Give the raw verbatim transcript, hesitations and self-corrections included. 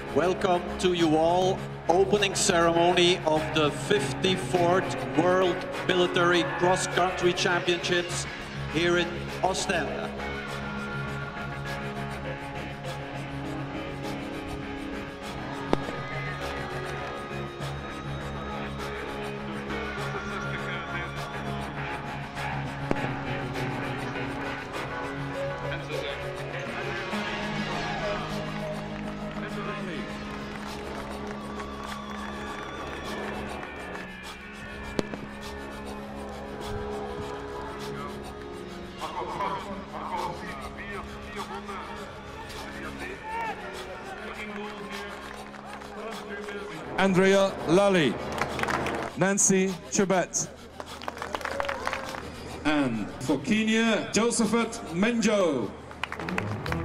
Welcome to you all. Opening ceremony of the fifty-fourth World Military Cross Country Championships here in Ostend. Andrea Lally, Nancy Chebet, and for Kenya, Josephat Menjo.